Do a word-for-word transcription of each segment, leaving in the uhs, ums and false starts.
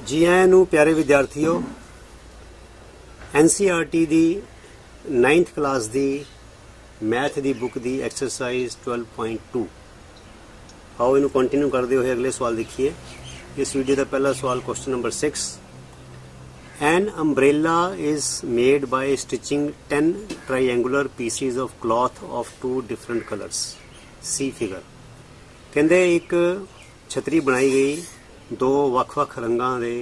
जी आया नू प्यारे विद्यार्थियों, एन सी आर टी दी नाइन्थ क्लास दी मैथ दी बुक दी एक्सरसाइज ट्वेल्व पॉइंट टू आओ इनू कंटिन्यू करते हुए अगले सवाल देखिए। इस वीडियो का पहला सवाल question number six. An umbrella is made by stitching ten triangular pieces of cloth of two different colours. See figure कहते एक छतरी बनाई गई दो ਵੱਖ-ਵੱਖ रंगां दे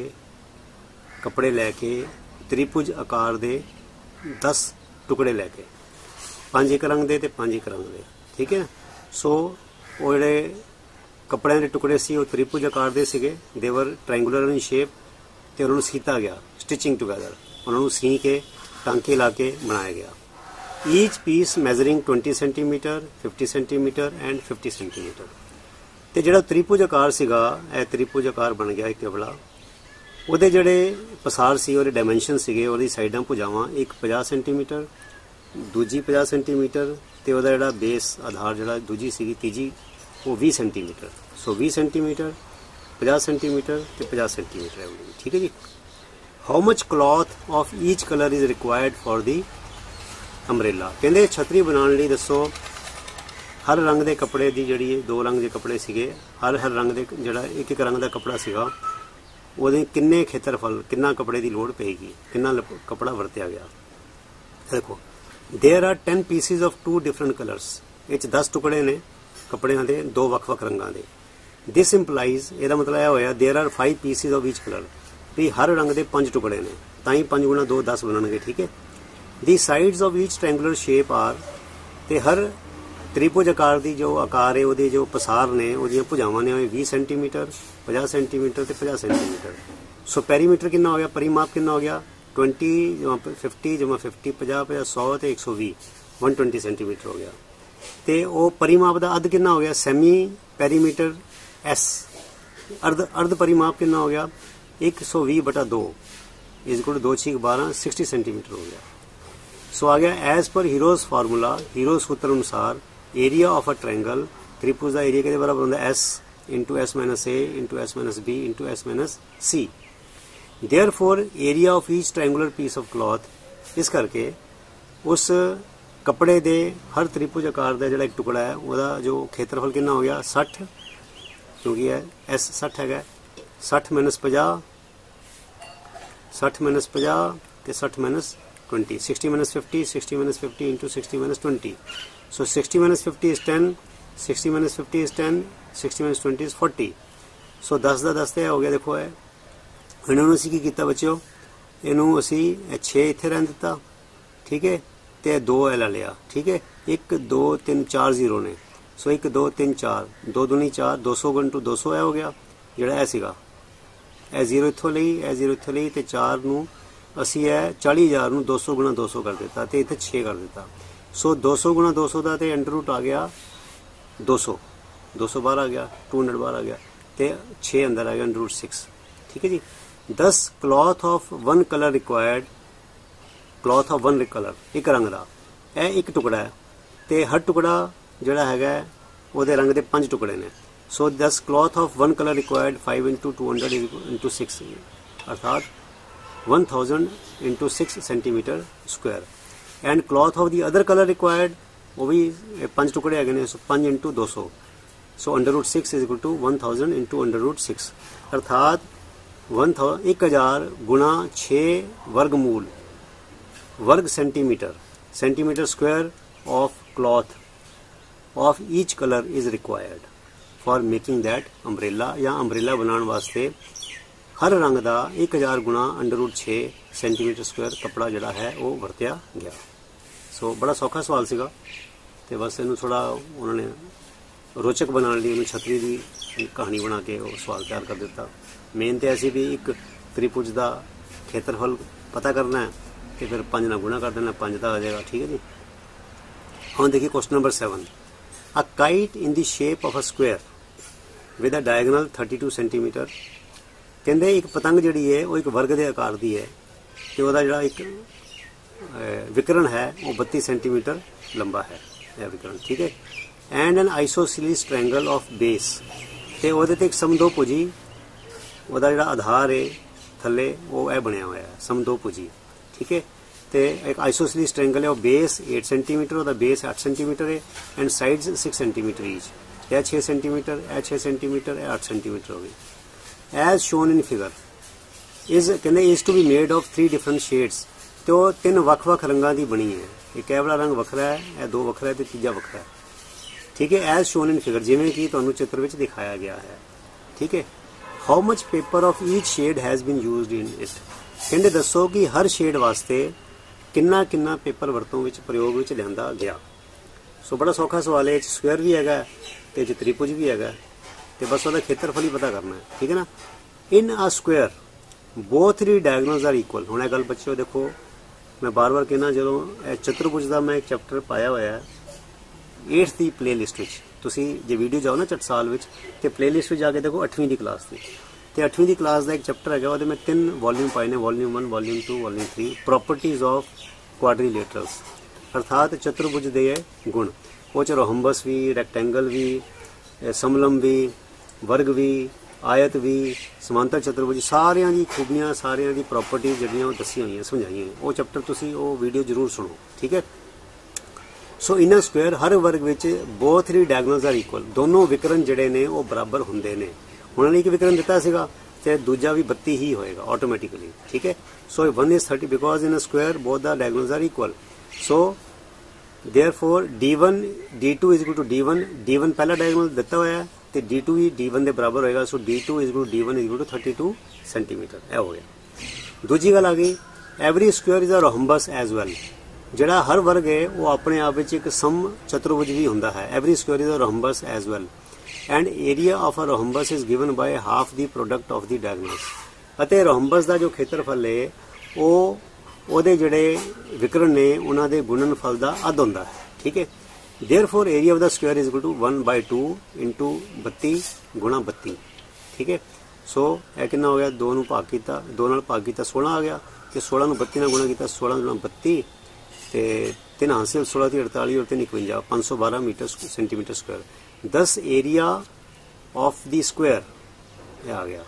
कपड़े लैके त्रिभुज आकार दे दस टुकड़े लैके पांच एक रंग दे ते पांच एक रंग दे। ठीक है, सो वो जिहड़े कपड़ियां दे टुकड़े सी वो त्रिभुज आकार दे सीगे, देवर ट्रायंगुलर इन शेप ते उन्होंने सीता गया स्टिचिंग टुगैदर, उन्होंने सी के टांके ला के बनाया गया। Each piece measuring twenty centimetre fifty centimetre and fifty centimetre. तो जिहड़ा त्रिभुज आकार सीगा यह त्रिभुज आकार बन गया एक कपड़ा। ਉਹਦੇ ਜਿਹੜੇ ਪਸਾਰ ਸੀ ਉਹਦੇ ਡਾਇਮੈਂਸ਼ਨ ਸੀਗੇ ਉਹਦੀ ਸਾਈਡਾਂ ਭੁਜਾਵਾਂ ਇੱਕ ਪੰਜਾਹ ਸੈਂਟੀਮੀਟਰ ਦੂਜੀ ਪੰਜਾਹ ਸੈਂਟੀਮੀਟਰ ਤੇ ਉਹਦਾ ਜਿਹੜਾ ਬੇਸ ਆਧਾਰ ਜਿਹੜਾ ਦੂਜੀ ਸੀਗੀ ਤੀਜੀ ਉਹ ਵੀਹ ਸੈਂਟੀਮੀਟਰ। ਸੋ ਵੀਹ ਸੈਂਟੀਮੀਟਰ ਪੰਜਾਹ ਸੈਂਟੀਮੀਟਰ ਤੇ ਪੰਜਾਹ ਸੈਂਟੀਮੀਟਰ ਹੈ। ਠੀਕ ਹੈ ਜੀ। How much cloth of each colour is required for the umbrella. ਕਹਿੰਦੇ ਛਤਰੀ ਬਣਾਉਣ ਲਈ ਦੱਸੋ हर रंग के कपड़े की जी दो रंग के कपड़े सीगे, हर हर रंग के जोड़ा एक एक रंग का कपड़ा सीगा वो किन्ने खेत्रफल किन्ना कपड़े की लोड़ पेगी, किन्ना कपड़ा वरत्या गया। देखो there are ten pieces of two different colours. ये दस टुकड़े ने कपड़िया के दो वक् वक् रंगों के। दिस इंपलाइज यदा मतलब यह होया there are five pieces of each colour भी हर रंग के पांच टुकड़े ने ताई पांच गुणा दो दस बननगे। ठीक है। The sides of each triangular shape are ते हर त्रिभुज आकार की जो आकार है वो जो पसार ने वो भुजावां ने बीस सेंटीमीटर पचास सेंटीमीटर तो पचास सेंटीमीटर। सो पेरीमीटर कितना हो गया, परिमाप कितना हो गया ट्वेंटी जमा फिफ्टी जमा फिफ्टी पचास पचास सौ तो एक सौ भी वन ट्वेंटी सेंटीमीटर हो गया। तो वो परिमाप का अध कितना हो गया सैमी पेरीमीटर एस। अर्ध अर्ध परिमाप कितना हो गया एक सौ भी बटा दो इज इक्वल दो छीक बारह सिक्सटी सेंटीमीटर हो गया। सो आ गया as per Hero's formula hero सूत्र अनुसार एरिया ऑफ अ ट्रायंगल त्रिभुज का एरिया के बराबर होता है S into S minus A into S minus B into S minus C. Therefore area of each triangular piece of cloth इस करके उस कपड़े दे हर त्रिभुज आकार का जो एक टुकड़ा है वह जो खेत्रफल कितना हो गया सठ, क्योंकि है एस सठ है सठ माइनस पचास सठ माइनस पचास तो सठ minus twenty sixty minus fifty sixty minus fifty into sixty minus twenty. So sixty minus fifty is ten sixty minus fifty is ten sixty minus twenty is forty. So दस का दस तो हो गया। देखो है इन्होंने असी की किया बच्चों इनू असी छे इत्थे रहन दिता। ठीक है, तो दो ए ला लिया। ठीक है, एक दो तीन चार जीरो ने। सो एक दो तीन चार दो दूनी चार दो सौ गुण टू दो सौ ए हो गया जोड़ा ए सीगा ए जीरो इत्थों ली ए जीरो इत्थों ली तो चार नू असी है चाली हज़ार नू दो सौ गुणा दो सौ कर दिता तो इतने छे कर दिता। सो दो सौ गुणा दो सौ का तो अंडर रूट आ गया दो सौ दो सौ बार आ गया टू हंड्रेड बार आ गया तो छे अंदर आ गया अंडर रूट सिक्स। ठीक है जी। Thus cloth of one colour required cloth of one colour एक रंग का यह एक टुकड़ा है तो हर टुकड़ा जोड़ा है वो रंग के पांच टुकड़े ने। So thus cloth of one colour required five into two hundred into six अर्थात one thousand into six centimetre square. And cloth of the other colour required वो भी पांच टुकड़े है सो पांच इंटू दो सौ। So under root six is equal to one thousand into under root six अर्थात वन थाउजेंड एक हज़ार गुणा छः वर्गमूल वर्ग centimetre centimetre square of cloth of each colour is required for making that umbrella या अम्ब्रेला बनाने वास्ते हर रंग का एक हज़ार गुणा अंडर रूट छे सेंटीमीटर स्क्वायर कपड़ा जोड़ा है वो वरत्या गया। सो बड़ा सौखा सवाल सीगा तो बस इनू थोड़ा उन्होंने रोचक बनाने लिए छतरी की कहानी बना के वो सवाल तैयार कर दिता। मेन तो ऐसी भी एक त्रिभुज का खेत्रफल पता करना है तो फिर पाँच ना गुणा कर देना पाँच का आ जाएगा। ठीक है जी। हम देखिए question number seven. A kite in the shape of a square with a diagonal thirty two centimetre. कहते एक पतंग जी है वो एक वर्ग के आकार की है तो वह जो एक विकरण है वो बत्ती सेंटीमीटर लंबा है यह विकरण। ठीक है। And an isosceles triangle of base तो वो एक समदो भुजी वह जो आधार है थले वो यह बनया हुआ है समदोभुजी, ठीक है। तो एक आइसोसलीस ट्रायंगल है, वो बेस एट सेंटीमीटर, वह बेस अठ सेंटीमीटर है and sides six centimetre each. यह छे सेंटीमीटर, यह छे सेंटीमीटर, यह अठ सेंटीमीटर हो गई। As shown in figure is कहते is to be made of three different shades. तो तीन वक् वक् रंगों की बनी है, एक यह वाला रंग वखरा है, यह दो वखरा है, तो तीजा वखरा है, ठीक है। एज शोन इन फिगर जिवें कि तुहानूं चित्र विच दिखाया गया है, ठीक है। How much paper of each shade has been used in it. कहते दसो कि हर शेड वास्ते किन्ना किन्ना पेपर वरतों विच प्रयोग विच लिआंदा गया। सो बड़ा सौखा सवाल है, स्क्वेयर भी हैगा ते त्रिभुज भी हैगा, ते बस उसका खेत्रफल ही पता करना है, ठीक है ना। In a square both the diagonals are equal. हुण यह गल बच्चों देखो, मैं बार बार कहना, जो चतुर्भुज का मैं एक चैप्टर पाया हुआ है एट्थ की प्ले लिस्ट में, तुसी जे वीडियो जाओ ना टकसाल विच ते प्ले लिस्ट में जाके देखो अठवीं की क्लास की, तो अठवीं की क्लास का एक चैप्टर है, वो मैं तीन वॉल्यूम पाए ने, volume one, volume two, volume three, properties of quadrilaterals, अर्थात चतुर्भुज के गुण। वो च रोहम्बस भी, रैक्टेंगल भी, समलम भी, वर्ग भी, आयत भी, समांतर चतुर्भुज, सारियां दी खूबियां, सारियां दी प्रॉपर्टीज जिहड़ियां दसी हुई समझाई हैं। वो चैप्टर तुसी वो वीडियो जरूर सुनो, ठीक है। सो इन स्क्वेयर हर वर्ग which both the diagonals are equal, दोनों विकरण जिहड़े ने वो बराबर हुंदे ने। हुण एक विकरण दिता सीगा ते दूजा भी बत्ती ही होएगा ऑटोमैटिकली, ठीक है। So one is thirty because in square both the diagonals are equal. So therefore D one D two is equal to D one, D one पहला डायगोनल दिता होया है तो डी टू भी डी वन के बराबर होएगा। So D two is equal to D one is equal to thirty two centimetre, यह हो गया। दूजी गल आ गई, every square is a rhombus as well. जिहड़ा हर वर्ग है वो अपने आप में एक सम चतुर्भुज भी हुंदा है। Every square is a rhombus as well and area of a rhombus is given by half the product of the diagonals. अते रोहम्बस का जो खेत्रफल है वो ਉਹਦੇ ਜਿਹੜੇ विकरण ने उन्होंने गुणनफल का अध होंदा है, ठीक है। Therefore area of the square is equal to one by two into बत्ती गुणा बत्ती, ठीक है। सो यह कितना हो गया, दो नूं भाग किया, दो नाल भाग किया सोलह आ गया, तो सोलह नूं बत्ती नाल गुणा किया, सोलह गुणा बत्ती, तो तीन हासिल सोलह ती अड़ताली और तीन इकवंजा, पाँच सौ बारह metre centimetre square. Thus area of the square यह आ गया,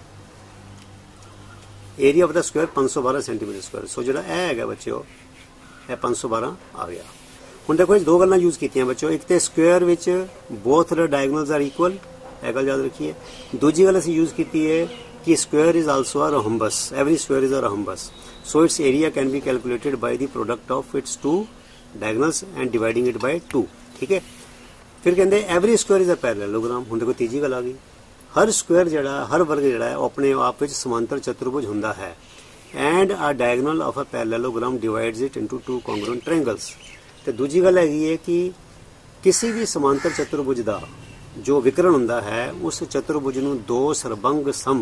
एरिया ऑफ द स्क्वायर पाँच सौ बारह सेंटीमीटर स्क्वायर। सो जो है बच्चों यह पाँच सौ बारह आ गया। हुण देखो दो गल्लां यूज कीतियां बच्चों, एक तो square which both the diagonals are equal, यह गल याद रखिए। दूजी गल असीं यूज की है कि square is also a rhombus, every square is a rhombus. So its area can be calculated by the product of its two diagonals and dividing it by two, ठीक है। फिर कहते every square is a parallelogram. हुण देखो तीजी गल आ गई, हर square जड़ा हर वर्ग जड़ा है अपने आप में समांतर चतुर्भुज हुंदा है and a diagonal of a parallelogram divides it into two congruent triangles. तो दूजी गल हैगी है कि किसी भी समांतर चतुर्भुज का जो विकरण हुंदा है उस चतुर्भुज नूं दो सरबंग सम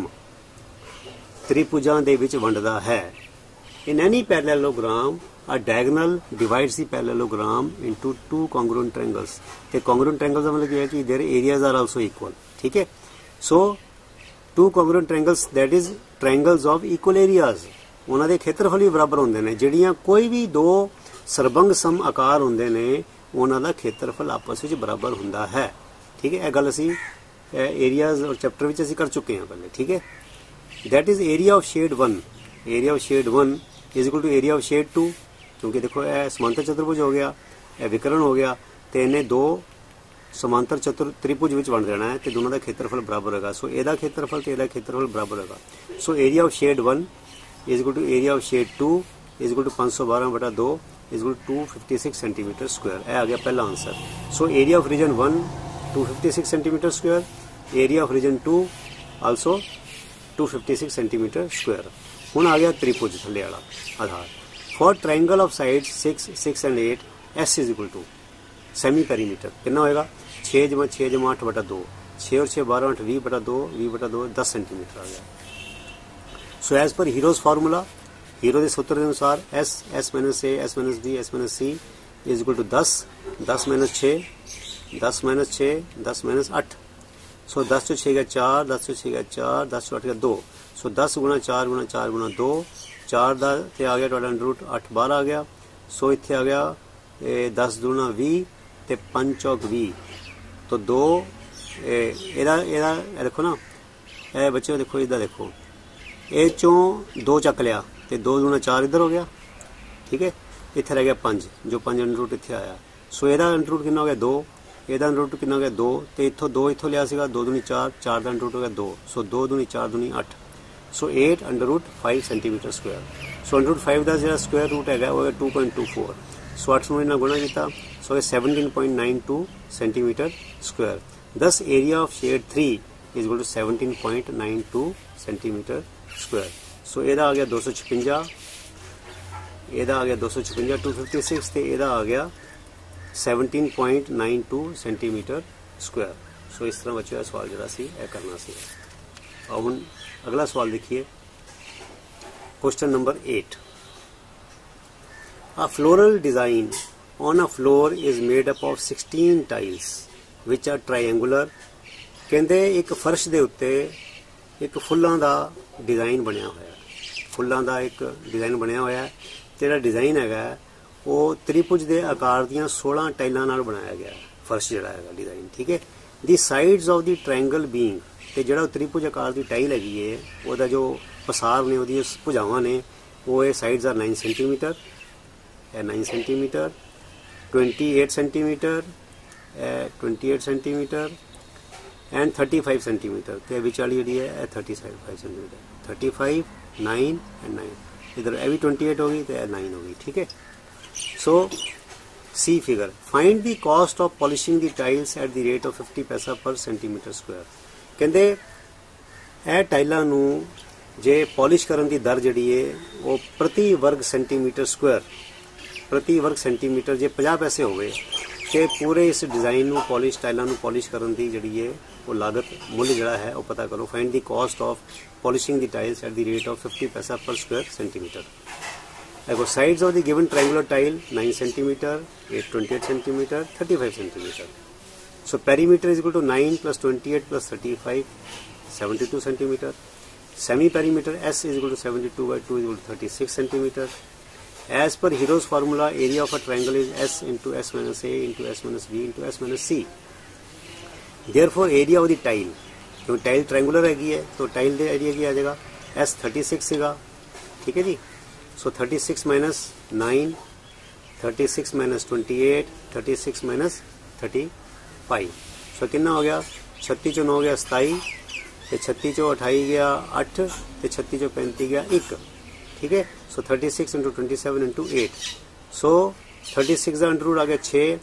त्रिभुजां दे विच वंडदा है। In any parallelogram a diagonal divides the parallelogram into two congruent triangles. तो कॉन्ग्रुएंट ट्रायंगल्स का मतलब है कि their areas are also equal, ठीक है। So two congruent triangles that is triangles of equal areas, उन्होंने खेत्रफल भी बराबर होंगे ने। जिहड़ियां कोई भी दो सरबंग सम आकार होंगे ने उन्हों का खेत्रफल आपस में बराबर होंदा है, ठीक है। यह गल असी एरियाज और चैप्टर में असी कर चुके हैं पहले, ठीक है। That is area of shade one, area of shade one is equal to area of shade two, क्योंकि देखो यह समांतर चतुर्भुज हो गया, यह विकरण हो गया, तो इन्हें दो समांतर चतुर त्रिभुज विच वंड देना है, तो दोनों का खेत्रफल बराबर होगा। सो एदा खेत्रफल तो एदा खेत्रफल बराबर होगा। So area of shade one is equal to area of shade two is equal to पाँच सौ बारह बटा दो is equal to fifty six centimetre square. यह आ गया पहला answer. So area of region one two fifty six centimetre square, area of region two also two fifty six centimetre square. हुण आ गया त्रिभुज थल्ले वाला आधार। For triangle of side six six and eight S is equal to semi perimeter कितना होएगा, छः जमा छः जमा आठ बटा दो, छः और छः बारह आठ वी बटा दो, वी बटा दो दस सेंटीमीटर आ गया। So as per Hero's formula, Hero के सूत्र के अनुसार S S minus A S minus D S minus C is equal to दस, दस माइनस छः, दस माइनस छः, दस माइनस आठ। सो दस चो छः गया चार, दस चो छः गया चार, दस चो आठ गया दो। सो दस गुणा चार गुणा चार गुणा दो, चार का आ गया टोटल रूट अठ बारह आ गया। सो इत्थे आ गया ए, दस दूना भी ते पंज चौक भी, तो दो एदा एदा देखो ना ए बच्चों देखो इधर देखो ਇਹ चों दो चक लिया तो दो दूना चार इधर हो गया, ठीक है। इत्थे रह गया पंज, जो पंज अंडर रूट इत्थे आया। सो इहदा अंडर रूट कितना हो गया दो, इहदा अंडर रूट कितना हो गया दो, तो इत्थों दो इत्थों लिया सीगा, दो दूनी चार, चार का अंडर रूट हो गया दो। सो दो दूनी चार दूनी अठ, so eight under root five centimetre square. So under root five का जो स्क्वायर रूट है वो two point two four. So अठ में इन्हें गुणा किया, so seventeen point nine two centimetre square. Thus area of shade three is equal to seventeen point nine two centimetre square. So यदा आ गया दो सौ छपंजा, यदा आ गया दो सौ छपंजा टू फिफ्टी सिक्स, तो यदा आ गया seventeen point nine two centimetre square. So इस तरह बच्चों सवाल जरा सी यह करना सी। और हुण अगला सवाल देखिए, question number eight. A floral design on a floor is made up of sixteen tiles which are triangular। कहते एक फर्श दे उत्ते एक फुल्लां दा डिज़ाइन बनया होया, फुल्लां दा एक डिज़ाइन बनया होया है। जेड़ा डिज़ाइन हैगा वो त्रिभुज दे आकार दियां सोलह टाइलां नाल बनाया गया है, फर्श जिहड़ा हैगा डिज़ाइन, ठीक है। The sides of the triangle being, ते जेड़ा त्रिभुज आकार दी टाइल हैगी है ओहदा जो पसार ने ओहदी भुजावां ने वो ये sides are nine centimetre, nine centimetre, twenty eight centimetre, twenty eight centimetre and thirty five centimetre. तो विच वाली जी है thirty five centimetre, thirty five, nine and nine. इधर ए भी ट्वेंटी एट होगी तो यह नाइन होगी, ठीक है। So see figure, find the cost of polishing the tiles at the rate of fifty paisa per centimetre square. कहते यह टाइलों नूं जे पॉलिश करने की दर जी है वो प्रति वर्ग सेंटीमीटर स्क्वायर, प्रति वर्ग सेंटीमीटर जे पचास पैसे होवे कि पूरे इस डिज़ाइन नूं पॉलिश टाइलों नूं पॉलिश करने की जी है वो लागत मुल जड़ा है वो पता करो। Find the cost of polishing the tiles at the rate of fifty paisa per square centimetre. देखो sides of the given triangular tile nine centimetre, eight twenty eight centimetre, thirty five centimetre. So perimeter is equal to nine plus twenty eight plus thirty five, seventy two centimetre. Semi perimeter s is equal to seventy two by two is equal to thirty six centimetre. As per Hero's formula, area of a triangle is S into S minus A into S minus B into S minus C. Therefore, area of the tile, क्योंकि tile triangular हैगी है तो tile दे area की आ जाएगा S thirty six सीगा, ठीक है जी। So thirty six minus nine, thirty six minus twenty eight, thirty six minus thirty five. So कितना हो गया, छत्ती चो नौ हो गया सताई, तो छत्ती चो अठाई गया अठ, तो छत्ती चो पैंती गया एक, ठीक है। So thirty six into twenty seven into eight, so thirty six का अंडर रूट आ गया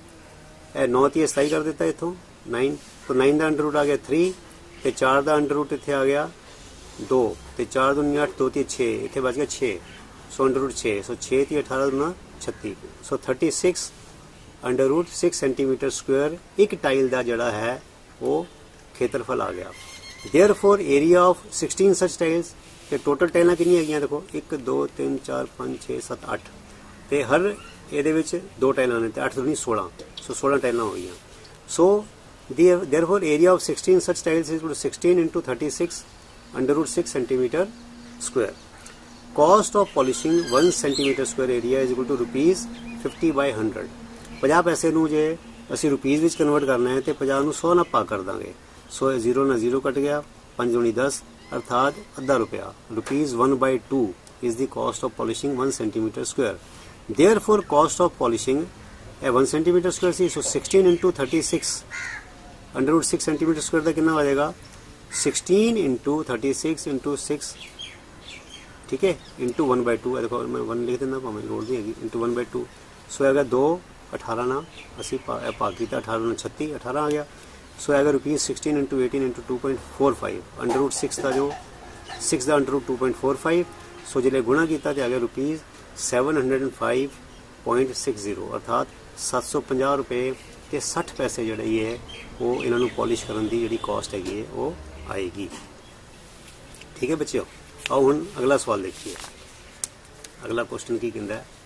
छे, नौ तीह सताई कर देता इतों नाइन, तो नाइन का अंडर रूट आ गया थ्री, तो चार का अंडर रूट इतने आ गया दो, तो चार दूनी अठ, दो तीह छे, इतने बच गया छे। सो अंडर रूट छे, सो छे तीह अठारह दूना छत्ती। So thirty six under root six centimetre square एक टाइल का जड़ा है वो खेत्रफल आ गया। Therefore area of sixteen such tiles, कि टोटल टाइलां कितनी है देखो, एक दो तीन चार पाँच छे सत्त अठ, तो हर ये दो टाइलां ने, अठ दूनी सोलह, सो सोलह टाइलां हो गई। So therefore area of sixteen such tiles is sixteen into thirty six under root six centimetre square. Cost of polishing one centimetre square area is equal to rupees fifty by hundred. पचास पैसे नूं जे असीं rupees which convert करना है तो पचास नूं सौ नाल भाग कर देंगे। सो जीरो ना जीरो कट गया, पंज दूनी दस अर्थात अद्धा रुपया, rupees one by two is the cost of polishing one centimetre square. Therefore cost of polishing one centimetre square सी, so sixteen into thirty six under root six centimetre square का कितना आ जाएगा, sixteen into thirty six into six, ठीक है, into one by to. देखो मैं one लिख देना भावें लोड़ नहीं हैगी, into one by two. So आएगा दो अठारह ना असी भाग किया, अठारह ना छत्ती, अठारह आ गया। सो आएगा rupees sixteen into eighteen into two point four five, under root six का जो सिक्स का under root two point four five. So जिले गुणा किया तो आ गया rupees seven hundred and five point six zero, अर्थात सत्त सौ पंजाह रुपये ते सठ पैसे जोड़े है वो इन्होंने पॉलिश करने की जी कॉस्ट हैगी है वो आएगी, ठीक है बच्चों। आओ हुण अगला सवाल देखिए, अगला क्वेश्चन की कहता है,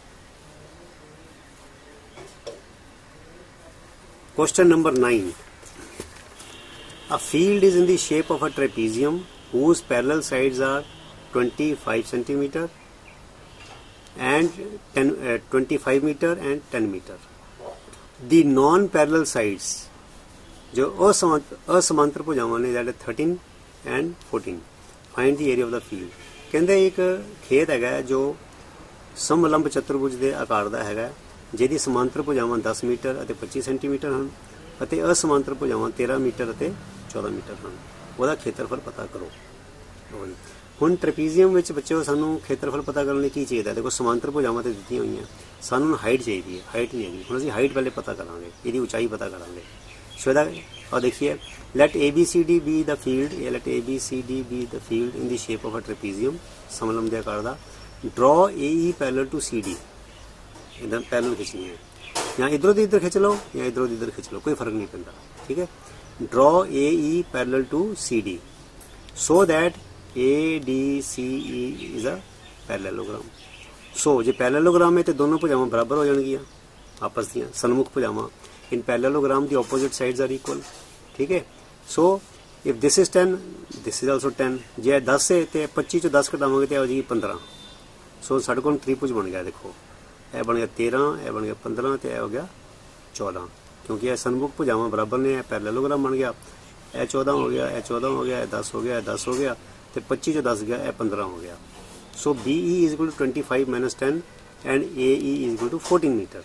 question number nine. A field is in the shape of a trapezium whose parallel sides are twenty-five centimeter and ten, uh, twenty-five meter and ten meter. The non-parallel sides, जो असमांतर असमांतर भुजावां ने, that is thirteen and fourteen. Find the area of the field. ਕਹਿੰਦੇ ਇੱਕ ਖੇਤ ਹੈਗਾ ਜੋ ਸਮਲੰਬ ਚਤੁਰਭੁਜ ਦੇ ਆਕਾਰ ਦਾ ਹੈਗਾ, ਜਿਹਦੀ ਸਮਾਂਤਰ ਭੁਜਾਵਾਂ ਦਸ ਮੀਟਰ ਅਤੇ ਪੱਚੀ ਸੈਂਟੀਮੀਟਰ ਹਨ ਅਤੇ ਅਸਮਾਂਤਰ ਭੁਜਾਵਾਂ ਤੇਰਾਂ ਮੀਟਰ ਅਤੇ ਚੌਦਾਂ ਮੀਟਰ ਹਨ। ਉਹਦਾ ਖੇਤਰਫਲ ਪਤਾ ਕਰੋ। ਹੁਣ ਟ੍ਰੈਪੀਜ਼ੀਅਮ ਵਿੱਚ ਬੱਚਿਓ ਸਾਨੂੰ ਖੇਤਰਫਲ ਪਤਾ ਕਰਨ ਲਈ ਕੀ ਚਾਹੀਦਾ? ਦੇਖੋ ਸਮਾਂਤਰ ਭੁਜਾਵਾਂ ਤੇ ਦਿੱਤੀਆਂ ਹੋਈਆਂ, ਸਾਨੂੰ ਹਾਈਟ ਚਾਹੀਦੀ ਹੈ, ਹਾਈਟ ਨਹੀਂ ਹੈਗੀ। ਹੁਣ ਅਸੀਂ ਹਾਈਟ ਪਹਿਲੇ ਪਤਾ ਕਰਾਂਗੇ, ਇਹਦੀ ਉਚਾਈ ਪਤਾ ਕਰਾਂਗੇ। ਸੋ ਇਹਦਾ और देखिए let A B C D be the field, let A B C D be the field in the shape of a trapezium, समलंब ਦੇ ਆਕਾਰ ਦਾ। draw A E parallel to C D, इधर पैरेलल खिंचनी है, या इधरों ਦੀ इधर खिंच लो या इधरों ਦੀ इधर खिंच लो, कोई फर्क नहीं पैंदा, ठीक है। draw A E parallel to C D so that A D C E is a parallelogram। so ਜੇ पैरेललोग्राम है तो दोनों भुजावां बराबर हो जाणगियां आपस ਦੀਆਂ, सन्मुख भुजावां। in parallelogram the opposite sides are equal, ठीक है। so if this is ten, this is also ten। ਜੇ दस है तो पच्चीस चो दस घटावांगे तो आ जाएगी पंद्रह। सो साढ़े कोल त्रिभुज बन गया। देखो यह बन गया तेरह, यह बन गया पंद्रह, तो यह हो गया चौदह, क्योंकि यह सन्मुख भुजावां बराबर ने, पैरेललोग्राम बन गया। यह चौदह हो गया, यह चौदह हो गया, यह दस हो गया, यह दस हो गया, तो पच्चीस चो दस गया, यह पंद्रह हो गया। So B E is equal to twenty five minus ten and A E is equal to fourteen metre.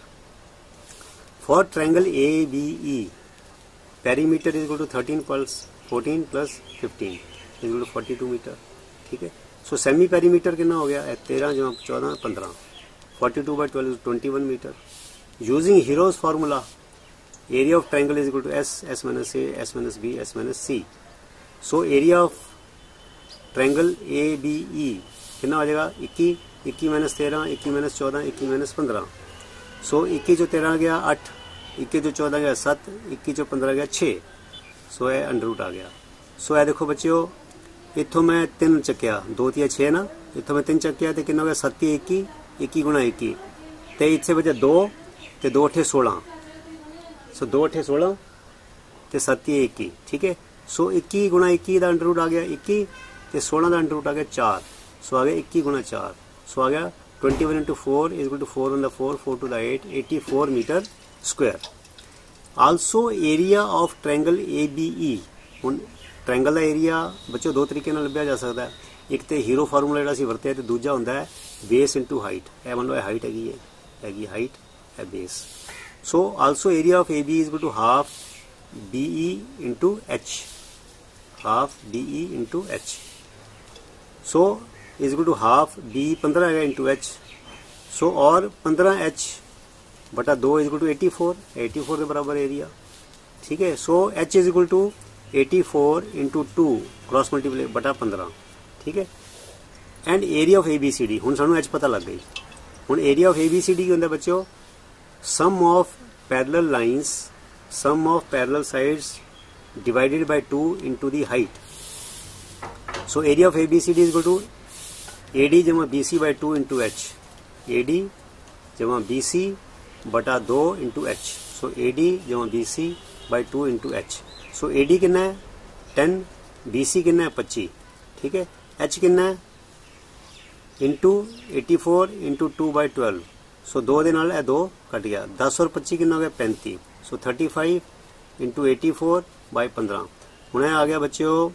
For triangle A B E, perimeter is equal to thirteen plus fourteen plus fifteen is equal to forty-two meter, ठीक है। So semi perimeter कितना हो गया? तेरह जमा चौदह पंद्रह, forty-two by twelve is twenty-one meter। Using Heron's formula, area of triangle is equal to S, S minus A, S minus B, S minus C। So area of triangle A B E कितना हो जाएगा? इक्कीस, इक्कीस minus तेरह, इक्कीस minus चौदह, इक्कीस minus पंद्रह। सो इक्कीस चो तेरह गया अठ, इक्कीस चो चौदह गया सत्त, इक्कीस चो पंद्रह गया छे। सो है अंडर रूट आ गया। सो है देखो बच्चों, इतों मैं तीन चक्या, दो तीन छे ना, इतों मैं तीन चक्या तो कितना हो गया? सत्ती इक्की, इक्की गुणा इक्की, तो इतने बचे दो, तो दो अठे सोलह। सो दो अठे सोलह तो सत्ती इक्की, ठीक है। सो इक्की गुणा इक्की का अंडर रूट आ गया इक्की, तो सोलह का अंडर रूट आ गया चार। सो आ गया इक्की गुणा चार, सो आ गया twenty-one into four is equal to four on the four, four to the eight, eighty-four meter square। Also area of triangle A B E, ਹੁਣ ट्रायंगल ਦਾ ਏਰੀਆ ਬੱਚੋ ਦੋ ਤਰੀਕੇ ਨਾਲ ਲੱਭਿਆ ਜਾ ਸਕਦਾ ਹੈ। ਇੱਕ ਤੇ ਹੀਰੋ ਫਾਰਮੂਲਾ ਜਿਹੜਾ ਅਸੀਂ ਵਰਤਿਆ, ਤੇ ਦੂਜਾ ਹੁੰਦਾ ਹੈ ਬੇਸ ਇਨਟੂ ਹਾਈਟ। ਇਹ ਮੰਨ ਲਓ ਇਹ ਹਾਈਟ ਹੈਗੀ ਹੈ, ਹੈਗੀ ਹਾਈਟ ਹੈ base. So also area of A B is equal to half B E into H, half B E into H। So is equal to half B पंद्रह है इंटू एच। सो और पंद्रह एच बटा दो is equal to eighty four, eighty four के बराबर area, ठीक है। So H is equal to eighty four into two cross multiply बटा पंद्रह, ठीक है। And area of A B C D, हूँ सानू एच पता लग गई। हूँ area of A B C D की होंगे बच्चों? Sum of parallel lines, sum of parallel sides divided by two into the height. So area of A B C D is equal to A D जमा B C by two into H, A D जमा B C बटा दो into H. So A D जमा B C by two into H. So A D कितना है? Ten, B C कितना है? पच्चीस, ठीक है। एच कितना है? Into eighty four into two by twelve. So दो दे नाल दो कट गया, दस और पच्चीस कितना हो गया? पैंतीस। So thirty five into eighty four by पंद्रह। हूँ आ गया बच्चों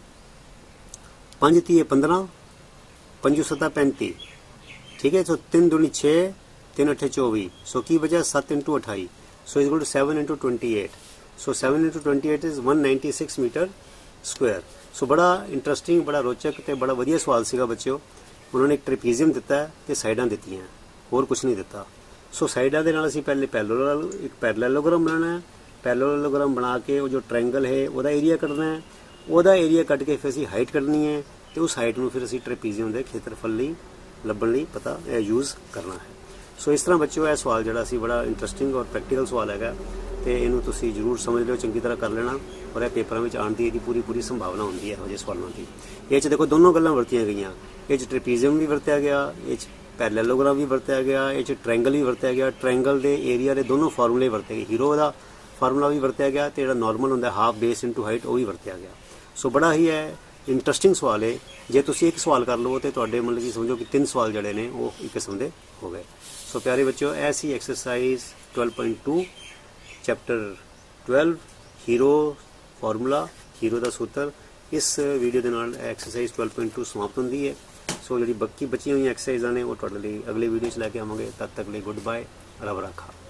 पंज तीह पंद्रह, पंजू सत्ता पैंती, ठीक है। सो तीन दूनी छे, तीन अठे चौबी। सो की बचा? सत्त इंटू अठाई। So is equal to seven into twenty eight. So seven into twenty eight is one ninety six metre square. So बड़ा इंटरस्टिंग, बड़ा रोचक ते बड़ा वधिया सवाल सीगा बच्चों। उन्होंने एक ट्रेपीजियम दिता है ते साइडां दित्तियां, होर कुछ नहीं दिता। सो साइडां दे नाल असीं पहले पैरेलल एक पैरेललोग्राम बनाना है। पैरेललोग्राम बना के वो जो ट्रायंगल है ਉਹਦਾ एरिया कढ़ना है, ਉਹਦਾ एरिया कट के फिर असीं हाइट कढ़नी है, तो उस हाइट में फिर असीं ट्रेपीजियम के खेत्रफल लई ਲੱਭਣ ਲਈ पता यूज़ करना है। सो इस तरह बच्चों यह सवाल जोड़ा सी बड़ा इंटरस्टिंग और प्रैक्टिकल सवाल है, तो इनू तुसीं जरूर समझ लो, चंगी तरह कर लेना। और यह पेपरों में आने की यदी पूरी पूरी संभावना होंगी है यहो जिहे सवालों की। ये देखो दोनों गल्लां वरतियां गईयां, ये ट्रेपीजियम भी वरत्या गया, ये पैरेललोग्राम भी वरत्या गया, ये ट्रायंगल भी वरत्या गया। ट्रायंगल के एरिया के दोनों फार्मूले वरते गए, हीरो का फार्मूला भी वरत्या गया, तो जो नॉर्मल होंगे हाफ बेस इंटू हाइट वो भी वरत्या गया। सो बड़ा ही है इंटरस्टिंग सवाल है। जे तुसीं एक सवाल कर लो तो तुहाडे मतलब कि समझो कि तीन सवाल जड़े ने वो एक किस्म के हो गए। सो प्यारे बच्चों, ऐसी exercise twelve point two chapter twelve Hero formula, Hero का सूत्र, इस वीडियो के नाल एक्सरसाइज ट्वेल्व पॉइंट टू समाप्त होंदी है। सो जी बाकी बची हुई एक्सरसाइजा ने वो तुहाडे लई अगले वीडियो च लैके आवांगे। तद तक लिए गुड बाय, रब रखा।